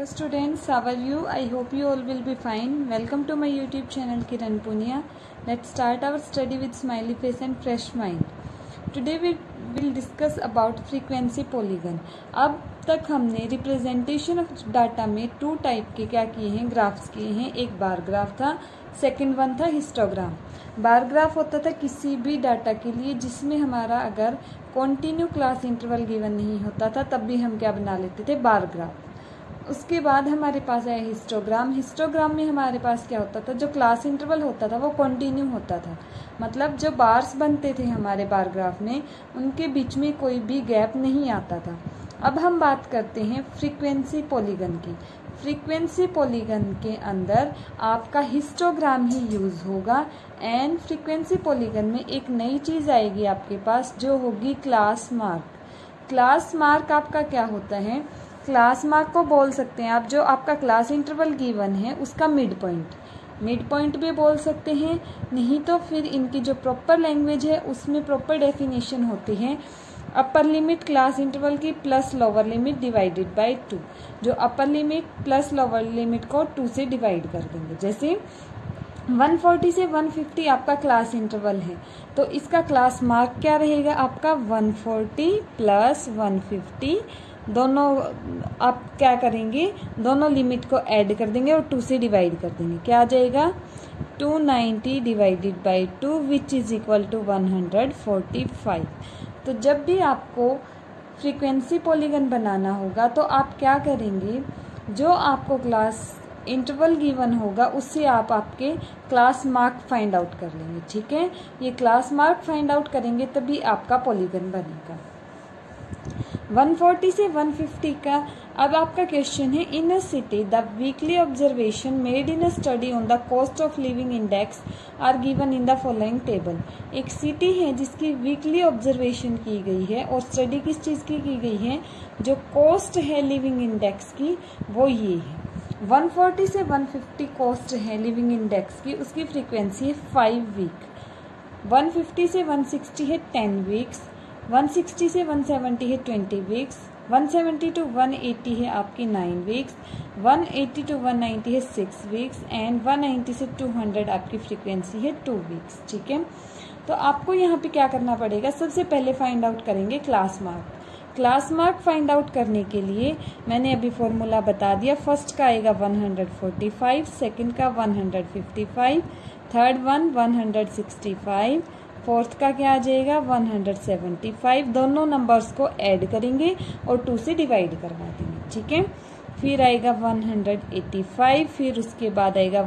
students, how are you? I hope you all will be fine. Welcome to my YouTube channel Kiran Punia. Let's start our study with smiley face and fresh mind. Today we will discuss about frequency polygon. अब तक हमने representation of data में two type के क्या किए हैं, graphs किए हैं. एक बार ग्राफ था, सेकंड वन था हिस्टोग्राम. बार ग्राफ होता था किसी भी डाटा के लिए जिसमें हमारा अगर कॉन्टिन्यू क्लास इंटरवल गिवन नहीं होता था तब भी हम क्या बना लेते थे, बार ग्राफ. उसके बाद हमारे पास आया हिस्टोग्राम. हिस्टोग्राम में हमारे पास क्या होता था, जो क्लास इंटरवल होता था वो कॉन्टिन्यू होता था. मतलब जो बार्स बनते थे हमारे बार ग्राफ में उनके बीच में कोई भी गैप नहीं आता था. अब हम बात करते हैं फ्रीक्वेंसी पॉलीगन की. फ्रीक्वेंसी पॉलीगन के अंदर आपका हिस्टोग्राम ही यूज होगा एंड फ्रीक्वेंसी पॉलीगन में एक नई चीज आएगी आपके पास जो होगी क्लास मार्क. क्लास मार्क आपका क्या होता है, क्लास मार्क को बोल सकते हैं आप जो आपका क्लास इंटरवल गिवन है उसका मिड पॉइंट भी बोल सकते हैं. नहीं तो फिर इनकी जो प्रॉपर लैंग्वेज है उसमें प्रॉपर डेफिनेशन होती है अपर लिमिट क्लास इंटरवल की plus lower limit divided by 2. जो upper limit plus lower limit को 2 से डिवाइड कर देंगे. जैसे 140 से 150 आपका क्लास इंटरवल है तो इसका क्लास मार्क क्या रहेगा आपका 140 प्लस 150. दोनों आप क्या करेंगे, दोनों लिमिट को ऐड कर देंगे और 2 से डिवाइड कर देंगे. क्या आ जाएगा 290 divided by 2 which is equal to 145. तो जब भी आपको फ्रीक्वेंसी पॉलीगन बनाना होगा तो आप क्या करेंगे, जो आपको क्लास इंटरवल गिवन होगा उससे आप आपके क्लास मार्क फाइंड आउट कर लेंगे. ठीक है, ये क्लास मार्क फाइंड आउट करेंगे तभी आपका पॉलीगन बनेगा. 140 से 150 का अब आपका क्वेश्चन है, in a city the weekly observation made in a study on the cost of living index are given in the following table. एक सिटी है जिसकी वीकली ऑब्जर्वेशन की गई है और स्टडी किस चीज की गई है, जो कॉस्ट है लिविंग इंडेक्स की वो ये है. 140 से 150 कॉस्ट है लिविंग इंडेक्स की, उसकी फ्रीक्वेंसी है 5 वीक. 150 से 160 है 10 वीक्स. 160 से 170 है 20 वीक्स. 170 टू 180 है आपकी 9 वीक्स. 180 टू 190 है 6 वीक्स एंड 190 से 200 आपकी फ्रीक्वेंसी है 2 वीक्स. ठीक है, तो आपको यहाँ पे क्या करना पड़ेगा, सबसे पहले फाइंड आउट करेंगे class mark. Class mark find out करने के लिए मैंने अभी फॉर्मूला बता दिया. फर्स्ट का आएगा 145, सेकंड का 155, थर्ड वन 165, फोर्थ का क्या आ जाएगा 175. दोनों नंबर्स को ऐड करेंगे और 2 से डिवाइड करवा देंगे. ठीक है, फिर आएगा 185, फिर उसके बाद आएगा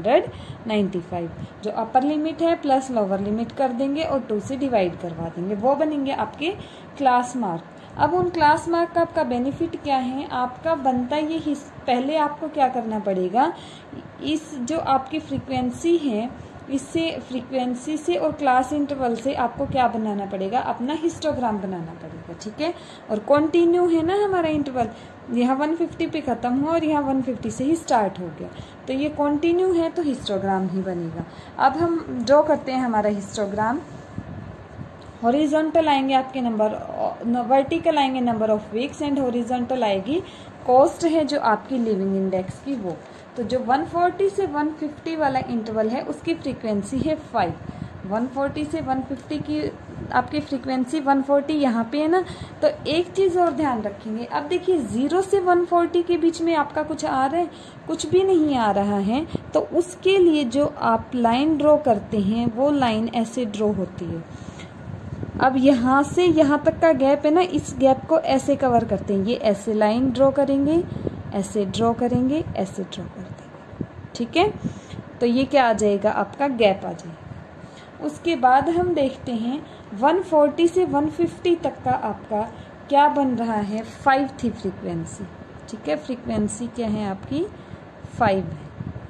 195. जो अपर लिमिट है प्लस लोअर लिमिट कर देंगे और 2 से डिवाइड करवा देंगे. वो बनेंगे आपके क्लास मार्क. अब उन क्लास मार्क का आपका बेनिफिट क्या है, आपका बनता ये पहले आपको क्या करना पड़ेगा, इस जो आपकी फ्रीक्वेंसी है इससे फ्रीक्वेंसी से और क्लास इंटरवल से आपको क्या बनाना पड़ेगा, अपना हिस्टोग्राम बनाना पड़ेगा. ठीक है, और कंटिन्यू है ना हमारा इंटरवल, यहाँ 150 पे खत्म हुआ और यहाँ 150 से ही स्टार्ट हो गया तो ये कंटिन्यू है तो हिस्टोग्राम ही बनेगा. अब हम ड्रॉ करते हैं हमारा हिस्टोग्राम. हॉरिजॉन्टल आएंगे आपके नंबर, वर्टिकल आएंगे number of weeks and horizontal आएगी कॉस्ट है जो आपकी लिविंग इंडेक्स की वो. तो जो 140 से 150 वाला इंटरवल है उसकी फ्रीक्वेंसी है 5. 140 से 150 की आपकी फ्रीक्वेंसी 140 यहाँ पे है ना. तो एक चीज और ध्यान रखेंगे, अब देखिए 0 से 140 के बीच में आपका कुछ आ रहा है, कुछ भी नहीं आ रहा है. तो उसके लिए जो आप लाइन ड्रॉ करते हैं वो लाइन ऐसे ड्रॉ होती है. अब यहाँ से यहाँ तक का गैप है ना, इस गैप को ऐसे कवर करते हैं. ये ऐसे लाइन ड्रॉ करेंगे, ऐसे ड्रॉ करेंगे, ऐसे ड्रॉ कर देंगे. ठीक है, तो ये क्या आ जाएगा आपका गैप आ जाएगा. उसके बाद हम देखते हैं 140 से 150 तक का आपका क्या बन रहा है, 5 थी फ्रीक्वेंसी. ठीक है, फ्रीक्वेंसी क्या है आपकी 5 है.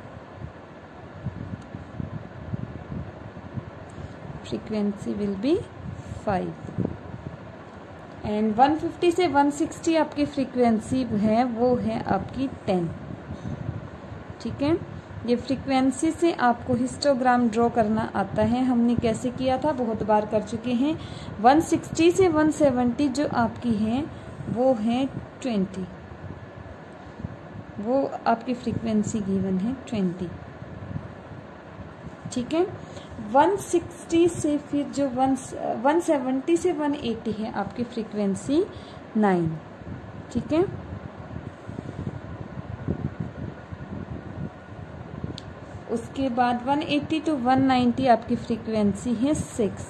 फ्रीक्वेंसी विल बी 5 एंड 150 से 160 आपकी फ्रीक्वेंसी है वो है आपकी 10. ठीक है, ये फ्रीक्वेंसी से आपको हिस्टोग्राम ड्रॉ करना आता है. हमने कैसे किया था, बहुत बार कर चुके हैं. 160 से 170 जो आपकी है वो है 20. वो आपकी फ्रीक्वेंसी गिवन है 20। ठीक है, 160 से फिर जो 170 से 180 है आपकी फ्रीक्वेंसी 9। ठीक है, उसके बाद 180 टू 190 आपकी फ्रीक्वेंसी है 6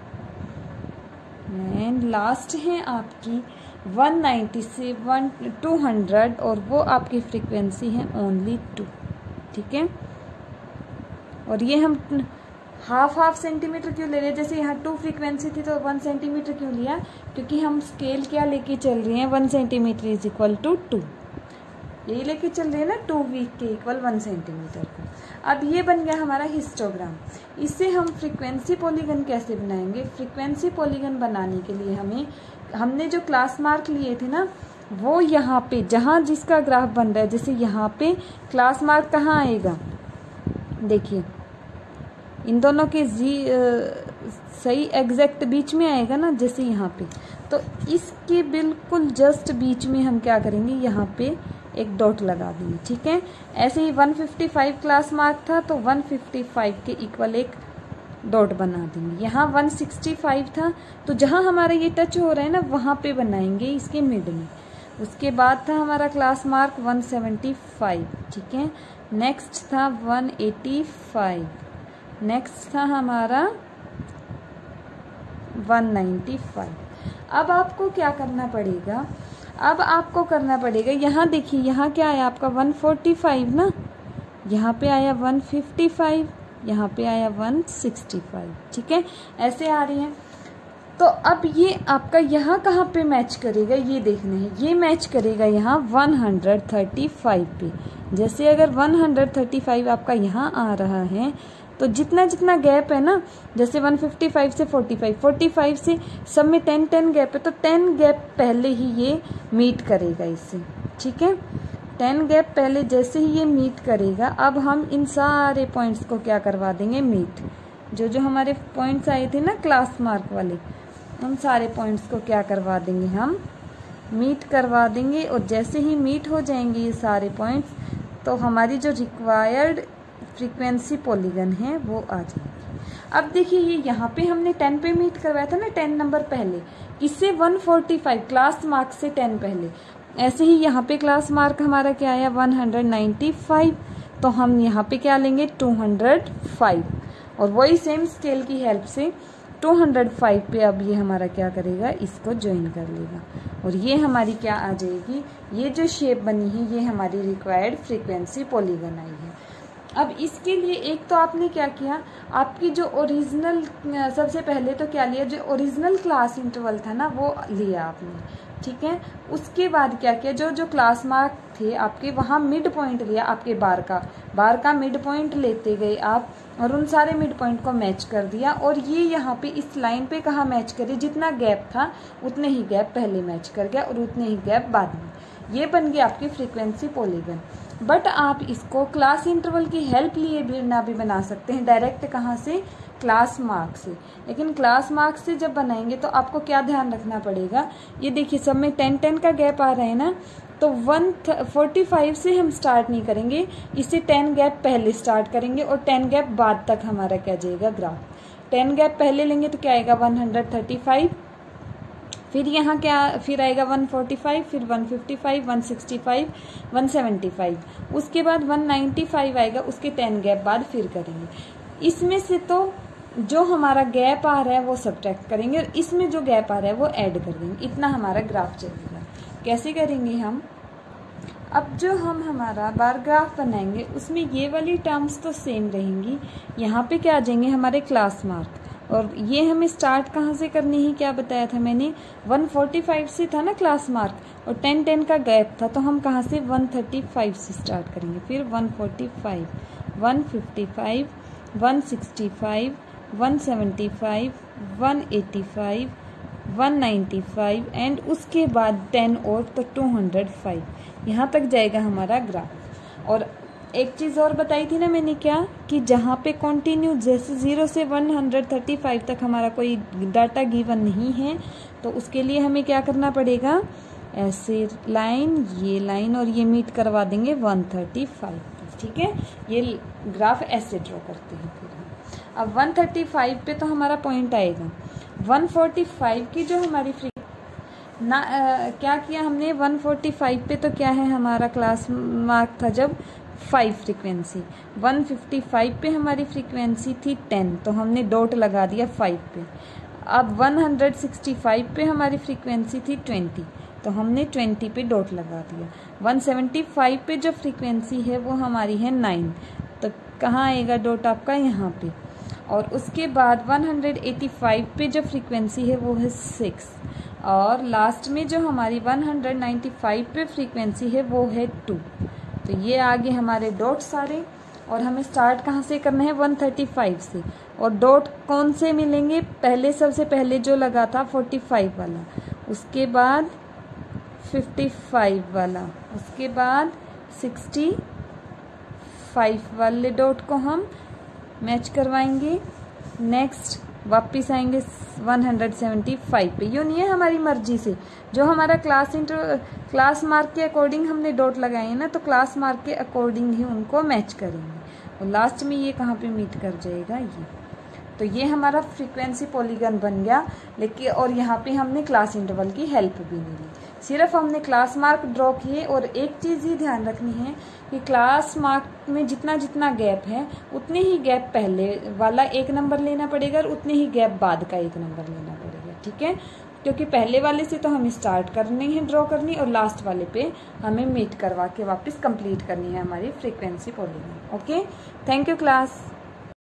एंड लास्ट है आपकी 190 से 200 और वो आपकी फ्रीक्वेंसी है ओनली 2। ठीक है, और ये हम हाफ सेंटीमीटर क्यों ले रहे हैं, जैसे यहाँ 2 फ्रीक्वेंसी थी तो 1 सेंटीमीटर क्यों लिया, क्योंकि हम स्केल क्या लेके चल रहे हैं, 1 सेंटीमीटर इज इक्वल टू 2, यही लेके चल रहे हैं ना, 2 वीक के इक्वल 1 सेंटीमीटर को। अब ये बन गया हमारा हिस्टोग्राम। इससे हम फ्रीक्वेंसी पॉलीगन कैसे बनाएंगे, फ्रीक्वेंसी पॉलीगन बनाने के लिए हमने जो क्लास मार्क लिए थे ना, वो यहाँ पे जहाँ जिसका ग्राफ बन रहा है, जैसे यहाँ पे क्लास मार्क कहाँ आएगा, देखिए इन दोनों के सही एग्जैक्ट बीच में आएगा ना, जैसे यहाँ पे, तो इसके बिल्कुल जस्ट बीच में हम क्या करेंगे, यहाँ पे एक डॉट लगा देंगे। ठीक है, ऐसे ही 155 क्लास मार्क था तो 155 के इक्वल एक डॉट बना देंगे। यहाँ 165 था तो जहाँ हमारा ये टच हो रहा है ना, वहाँ पे बनाएंगे इसके मिड में। उसके बाद था हमारा क्लास मार्क 175। ठीक है, नेक्स्ट था 185, नेक्स्ट था हमारा 195। अब आपको क्या करना पड़ेगा, अब आपको करना पड़ेगा, यहाँ देखिए यहाँ क्या आया आपका 145 ना, यहाँ पे आया 155, यहाँ पे आया 165। ठीक है, ऐसे आ रही हैं। तो अब ये आपका यहाँ कहाँ पे मैच करेगा, ये देखना है, ये मैच करेगा यहाँ 135 पे। जैसे अगर 135 आपका यहाँ आ रहा है तो जितना जितना गैप है ना, जैसे 155 से 45 से सब में 10 गैप है, तो 10 गैप पहले ही ये मीट करेगा इससे। ठीक है, 10 गैप पहले जैसे ही ये मीट करेगा, अब हम इन सारे पॉइंट्स को क्या करवा देंगे, मीट। जो हमारे पॉइंट्स आए थे ना क्लास मार्क वाले, उन सारे पॉइंट्स को क्या करवा देंगे, हम मीट करवा देंगे। और जैसे ही मीट हो जाएंगे ये सारे पॉइंट्स, तो हमारी जो रिक्वायर्ड फ्रीक्वेंसी पॉलीगन है वो आ जाएगी। अब देखिए ये यहाँ पे हमने 10 पे मीट करवाया था ना, 10 नंबर पहले, इससे 145 क्लास मार्क से 10 पहले। ऐसे ही यहाँ पे क्लास मार्क हमारा क्या आया 195, तो हम यहाँ पे क्या लेंगे 205, और वही सेम स्केल की हेल्प से 205 पे अब ये हमारा क्या करेगा, इसको ज्वाइन कर लेगा, और ये हमारी क्या आ जाएगी, ये जो शेप बनी है ये हमारी रिक्वायर्ड फ्रीक्वेंसी पॉलीगन आई है। अब इसके लिए एक तो आपने क्या किया, आपकी जो ओरिजिनल, सबसे पहले तो क्या लिया, जो ओरिजिनल क्लास इंटरवल था ना वो लिया आपने। ठीक है, उसके बाद क्या किया, जो क्लास मार्क थे आपके, वहाँ मिड पॉइंट लिया आपके बार का मिड पॉइंट लेते गए आप, और उन सारे मिड पॉइंट को मैच कर दिया। और ये यहाँ पे इस लाइन पे कहाँ मैच करे, जितना गैप था उतने ही गैप पहले मैच कर गया और उतने ही गैप बाद में। ये बन गया आपकी फ्रीक्वेंसी पॉलीगन। बट आप इसको क्लास इंटरवल की हेल्प लिए भी बना सकते हैं, डायरेक्ट कहाँ से, क्लास मार्क से। लेकिन क्लास मार्क से जब बनाएंगे तो आपको क्या ध्यान रखना पड़ेगा, ये देखिए सब में 10 का गैप आ रहा है ना, तो 145 से हम स्टार्ट नहीं करेंगे, इससे 10 गैप पहले स्टार्ट करेंगे और 10 गैप बाद तक हमारा क्या जाएगा ग्राफ। 10 गैप पहले लेंगे तो क्या आएगा 135, फिर यहाँ क्या, फिर आएगा 145, फिर 155, 165, 175, उसके बाद 195 आएगा, उसके 10 गैप बाद फिर करेंगे। इसमें से तो जो हमारा गैप आ रहा है वो सब्ट्रैक्ट करेंगे और इसमें जो गैप आ रहा है वो ऐड कर देंगे, इतना हमारा ग्राफ चलेगा। कैसे करेंगे हम, अब जो हम हमारा बार ग्राफ बनाएंगे उसमें ये वाली टर्म्स तो सेम रहेंगी, यहाँ पे क्या आ जाएंगे हमारे क्लास मार्क, और ये हमें स्टार्ट कहाँ से करनी है, क्या बताया था मैंने, 145 से था ना क्लास मार्क, और 10 का गैप था, तो हम कहाँ से 135 से स्टार्ट करेंगे, फिर 145, 155, 165, 175, 185, 195 एंड उसके बाद 10 और तो 205, यहाँ तक जाएगा हमारा ग्राफ। और एक चीज़ और बताई थी ना मैंने, क्या कि जहाँ पे कंटिन्यू, जैसे 0 से 135 तक हमारा कोई डाटा गिवन नहीं है, तो उसके लिए हमें क्या करना पड़ेगा, ऐसे लाइन, ये लाइन और ये मीट करवा देंगे 135। ठीक है, ये ग्राफ ऐसे ड्रॉ करते हैं फिर हम। अब 135 पे तो हमारा पॉइंट आएगा। 145 की जो हमारी क्या किया हमने 145 पे, तो क्या है हमारा क्लास मार्क था जब 5 फ्रीक्वेंसी। 155 पे हमारी फ्रीक्वेंसी थी 10, तो हमने डॉट लगा दिया 5 पे। अब 165 पे हमारी फ्रीक्वेंसी थी 20, तो हमने 20 पे डॉट लगा दिया। 175 पे जो फ्रीक्वेंसी है वो हमारी है 9, तो कहाँ आएगा डॉट आपका, यहाँ पे। और उसके बाद 185 पे जो फ्रीक्वेंसी है वो है 6, और लास्ट में जो हमारी 195 पे फ्रीक्वेंसी है वो है 2। तो ये आगे हमारे डॉट सारे, और हमें स्टार्ट कहाँ से करना है 135 से, और डॉट कौन से मिलेंगे, पहले सबसे पहले जो लगा था 45 वाला, उसके बाद 55 वाला, उसके बाद 65 वाले डॉट को हम मैच करवाएंगे। नेक्स्ट वापस आएंगे 175 पे। यूँ नहीं है हमारी मर्जी से, जो हमारा क्लास मार्क के अकॉर्डिंग हमने डॉट लगाए हैं ना, तो क्लास मार्क के अकॉर्डिंग ही उनको मैच करेंगे। और लास्ट में ये कहाँ पे मीट कर जाएगा, ये। तो ये हमारा फ्रीक्वेंसी पॉलीगन बन गया। लेकिन और यहाँ पे हमने क्लास इंटरवल की हेल्प भी नहीं ली, सिर्फ हमने क्लास मार्क ड्रॉ किए। और एक चीज़ ही ध्यान रखनी है कि क्लास मार्क में जितना जितना गैप है उतने ही गैप पहले वाला 1 नंबर लेना पड़ेगा और उतने ही गैप बाद का 1 नंबर लेना पड़ेगा। ठीक है, क्योंकि पहले वाले से तो हमें स्टार्ट करनी है ड्रॉ करनी, और लास्ट वाले पे हमें मीट करवा के वापस कंप्लीट करनी है हमारी frequency polygon. Okay, thank you class.